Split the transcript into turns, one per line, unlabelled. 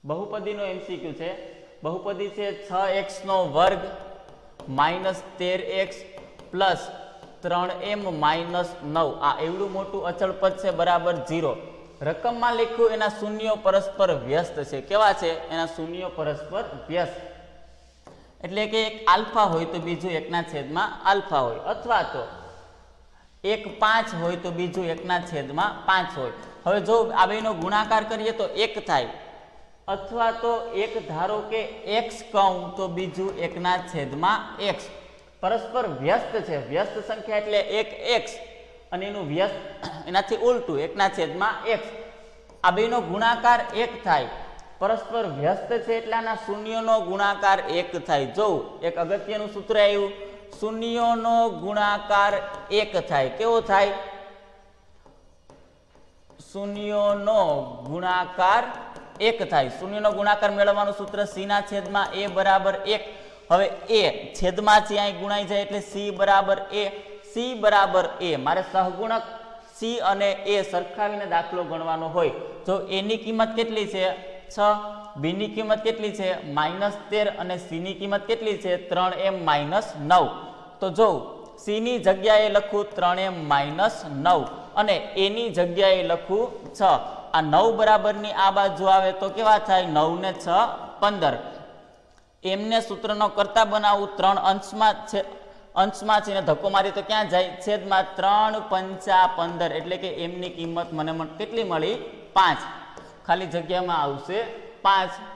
બહુપદીનો MCQ છે. બહુપદી છે 6x નો વર્ગ minus 13x plus 3m minus 9. આ એવડું મોટું અચળ પદ છે બરાબર 0. રકમમાં લખ્યું એના શૂન્યો પરસ્પર વ્યસ્ત છે. કેવા છે? એના શૂન્યો પરસ્પર વ્યસ્ત. એટલે કે એક આલ્ફા હોય તો બીજું 1/આલ્ફા હોય, અથવા તો એક 5 હોય તો બીજું 1/5 હોય. હવે જો આ બેનો ગુણાકાર કરીએ તો 1 થાય, અથવા તો એક ધારો કે x કહું તો બીજું 1/x. પરસ્પર વ્યસ્ત છે. વ્યસ્ત સંખ્યા એટલે એક x અને એનું વ્યસ્ત એનાથી ઉલટું 1/x. આ બેનો ગુણાકાર 1 થાય. પરસ્પર વ્યસ્ત છે એટલે આના શૂન્યનો ગુણાકાર 1 થાય. જો એક અગત્યનું સૂત્ર આવ્યું, શૂન્યનો ગુણાકાર 1 થાય. કેવો થાય? શૂન્યનો ગુણાકાર 1 થાય. શૂન્યનો ગુણાકાર મેળવવાનું સૂત્ર c/a બરાબર 1. હવે a છેદમાંથી અહીં ગુણાઈ જાય એટલે c બરાબર a. c બરાબર a. મારે સહગુણક c અને a સરખાવીને દાખલો ગણવાનો હોય. જો a ની કિંમત કેટલી છે? 6. b ની કિંમત કેટલી છે? -13. અને c ની કિંમત કેટલી છે? 3m-9. તો જો c ની જગ્યાએ લખું 3m-9 અને a ની જગ્યાએ લખું 6. આ 9 બરાબરની આ બાજુ આવે તો કેવા થાય? 9 ને 6 15. એમને સૂત્રનો કરતા બનાવું. 3 અંશમાં છે ને ધક્કો મારી તો ક્યાં જાય? છેદમાં. 3 5 15. એટલે કે એમની કિંમત મને કેટલી મળી? 5. ખાલી જગ્યામાં આવશે 5.